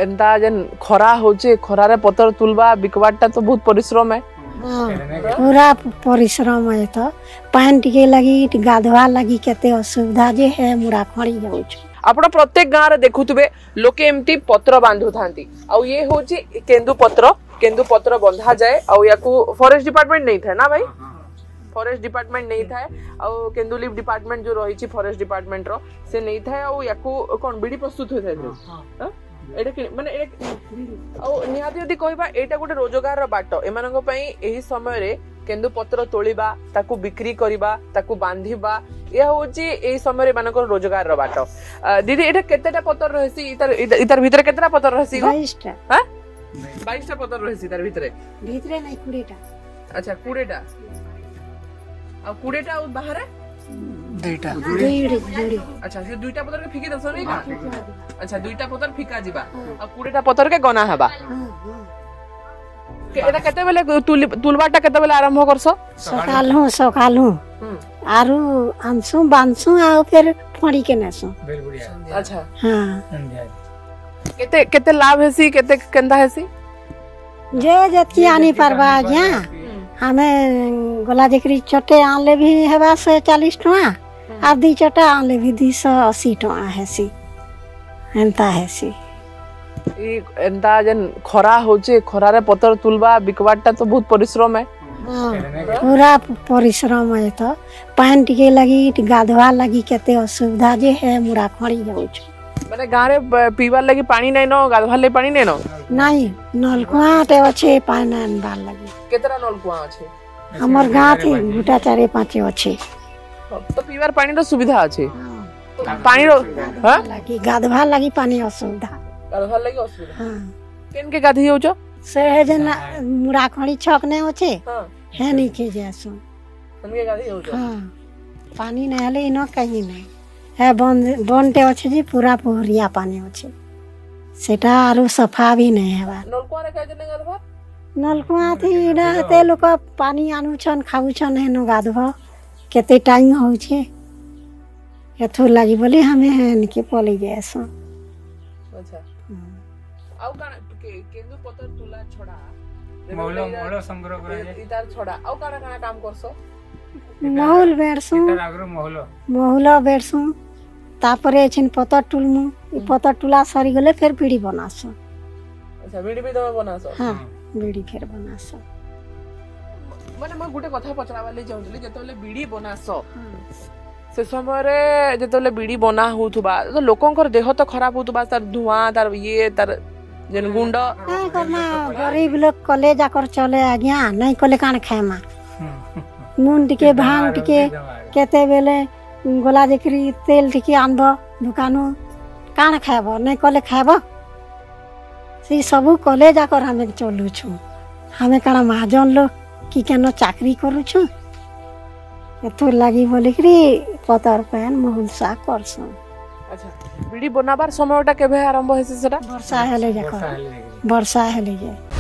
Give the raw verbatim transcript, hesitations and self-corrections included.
एंता जन खरा होचे खरा रे पतर तुलबा बिकवाटा तो बहुत परिश्रम है। पूरा परिश्रम है तो पान टिके लगी गाधवा लगी केते असुविधा जे है मुड़ा खड़ी जाऊ आपण प्रत्येक गाँव रे देखुथबे लोके एमती पत्र बांधु थांती आ ये होची केंदु पत्र केंदु पत्र बंधा जाए आ याकू फॉरेस्ट डिपार्टमेंट नहीं था ना भाई फॉरेस्ट डिपार्टमेंट नहीं था आ केंदु लीफ डिपार्टमेंट जो रही फॉरेस्ट डिपार्टमेंट रो से नहीं था आ याकू कोन बीड़ी प्रस्तुत होय था एटा माने आ निहाती यदि कहबा एटा गोटे रोजगार रो बाट एमानक पई एही समय रे केंदु पत्र तोलिबा ताकू बिक्री करिबा ताकू बांधिबा या होची एही समय रे मानकर रोजगार रो बाट। दीदी एटा केतेटा पत्र रहसी इतर इतर भीतर केतेटा पत्र रहसी बाईस टा हां बाईस टा पत्र रहसी तार भीतर भीतर नहीं बीस टा अच्छा बीस टा आ बीस टा बाहर दुईटा दुईड़ी दुईड़ी अच्छा से दुईटा पत्र के फिकी दसो नहीं का अच्छा दुईटा पत्र फिका जिबा आ बीस टा पत्र के गना हबा एटा केते बेले तुलबाटा केते बेले आरंभ करसो सकाल हूं सकाल हूं आरु आंसू बांसू आ फिर फड़ी के नेसो अच्छा हां केते केते लाभ हेसी केते केंदा हेसी जे जति आनी परबा गया हमें गोला जकरी चटे आले भी हेबा से चालीस टका आ दी चटा आले भी दो सौ अस्सी टका हेसी एंता हेसी ई एंता जन खरा होचे खरा रे पतर तुलबा बिकवाटा तो बहुत परिश्रम है। पूरा परिश्रम है तो पान टिके लगी गाधवा लगी केते असुविधा जे है मुड़ा खड़ी जाऊ माने गाँ रे पीवार लगी पानी नहीं नो गाधवा ले पानी नहीं नो नहीं नलकुआ ते अच्छे पानी आनबार लगी केतरा नलकुआ अच्छे हमर गाँ थी गुटा चारे पाँचे अच्छे तो पीवार पानी रो सुविधा अच्छे पानी रो हां लगी गाधवा लगी पानी असुविधा गाधवा लगी असुविधा हां केन के गाधी होजो से है जन मुड़ा खड़ी छक ने अच्छे हां है नहीं के जैसो उनके गाधी होजो हां पानी नहीं हले इनो कहीं नहीं है बन बनते अच्छे जी पूरा पोहरिया पानी अच्छे सेटा आरो सफा भी नहीं है बा नलकुआ रे का जने गाधवा नलकुआ थी रहते लोग पानी आनु छन खाऊ छन है नो गाधवा केते टाइम हो छे एथु लागी बोली हमें है निके पली जैसो अच्छा आउ काना के केंदु पतर तुला छोड़ा मौलो मौलो संग्रह करे इतार छोड़ा आउ काना काना काम करसो महल बेरसु आगरो मौलो महल बेरसु तापरे छिन पतर टुलमु ई पतर टुला सरी गले फिर बीड़ी बनासो अच्छा बीड़ी भी तमे बनासो हां बीड़ी फिर बनासो माने म गुटे कथा पचरावा ले जाउतली जेतले बीड़ी बनासो से समय रे जेतले बीड़ी बना होथुबा तो लोकंकर देह तो खराब होथुबा तार धुआं तार ये तार जन गुंड काय करना गरीब लोग कले जाकर चले आ गया नहीं कले कान खाएमा नून टिके भांग टिके केते बेले गोला जकरी तेल टिके आनबो दुकानो कान खाएबो नहीं कले खाएबो से सब कले जाकर हमें चलू छु हमें काना महाजन लोग कि केनो चाकरी करू छु एथु लागी बोले कि पतर पेन महल सा करसो अच्छा बीड़ी बनाबार समयटा केबे आरंभ हेसे सेटा वर्षा हेले जाकर वर्षा हेले जाए